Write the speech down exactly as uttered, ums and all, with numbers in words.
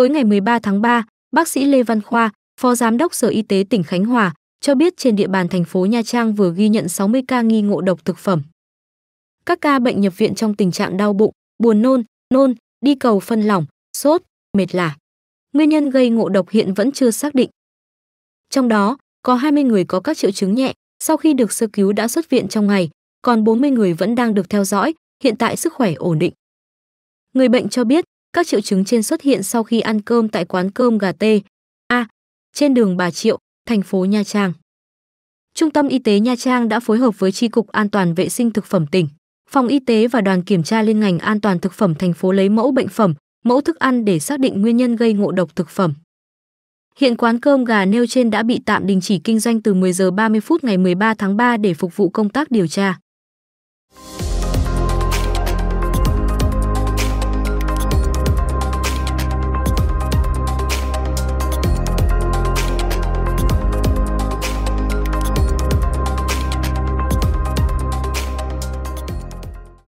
Tối ngày mười ba tháng ba, bác sĩ Lê Văn Khoa, Phó Giám đốc Sở Y tế tỉnh Khánh Hòa, cho biết trên địa bàn thành phố Nha Trang vừa ghi nhận sáu mươi ca nghi ngộ độc thực phẩm. Các ca bệnh nhập viện trong tình trạng đau bụng, buồn nôn, nôn, đi cầu phân lỏng, sốt, mệt lả. Nguyên nhân gây ngộ độc hiện vẫn chưa xác định. Trong đó, có hai mươi người có các triệu chứng nhẹ, sau khi được sơ cứu đã xuất viện trong ngày, còn bốn mươi người vẫn đang được theo dõi, hiện tại sức khỏe ổn định. Người bệnh cho biết, các triệu chứng trên xuất hiện sau khi ăn cơm tại quán cơm gà T A trên đường Bà Triệu, thành phố Nha Trang. Trung tâm Y tế Nha Trang đã phối hợp với Chi cục An toàn vệ sinh thực phẩm tỉnh, Phòng Y tế và đoàn kiểm tra liên ngành an toàn thực phẩm thành phố lấy mẫu bệnh phẩm, mẫu thức ăn để xác định nguyên nhân gây ngộ độc thực phẩm. Hiện quán cơm gà nêu trên đã bị tạm đình chỉ kinh doanh từ mười giờ ba mươi phút ngày mười ba tháng ba để phục vụ công tác điều tra.